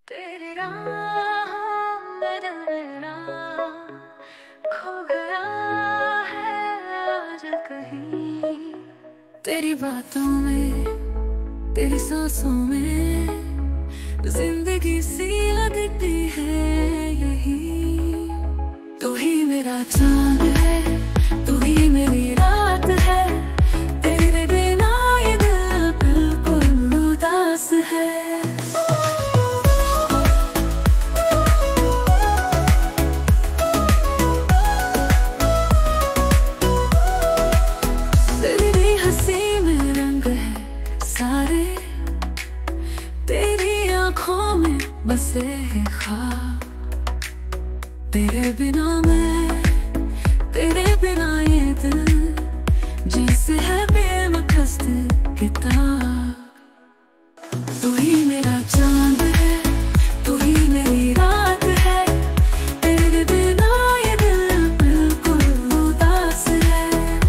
तेरी राहों में दिल मेरा खो गया है आज कहीं। तेरी बातों में, तेरी सांसों में जिंदगी सी लगती है यही। तू ही मेरा चांद है, तू ही मेरी रात है। तेरे बिना ये दिल बिल्कुल उदास है। तेरी हंसी में रंग है सारे, तेरी आंखों में बसे है ख्वाब। तेरे बिना मैं, तेरे बिना ये दिल जैसे है बेमकसद किताब। तू ही मेरा चांद है, तू ही मेरी रात है। तेरे बिना ये दिल बिल्कुल उदास है।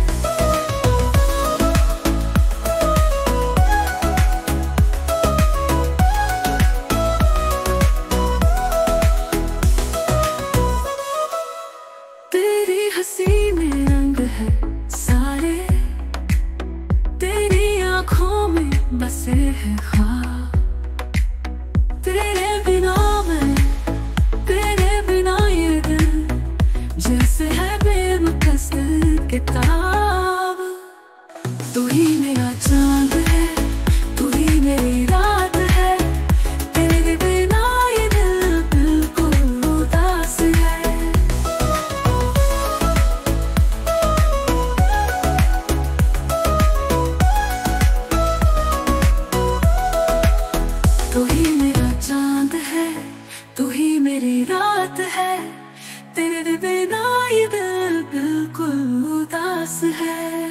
तेरी हंसी में रंग है सारे, तेरी आंखों में बसे है ख्वाब। तेरे बिना मैं, तेरे बिना ये दिल जैसे है बेमकसद किताब। तू ही मेरा चांद है, तू ही मेरी रात है। तेरे बिना ये दिल बिल्कुल उदास है। तू ही मेरा चांद है, तू ही मेरी रात है। तेरे बिना ये दिल बिल्कुल उदास है।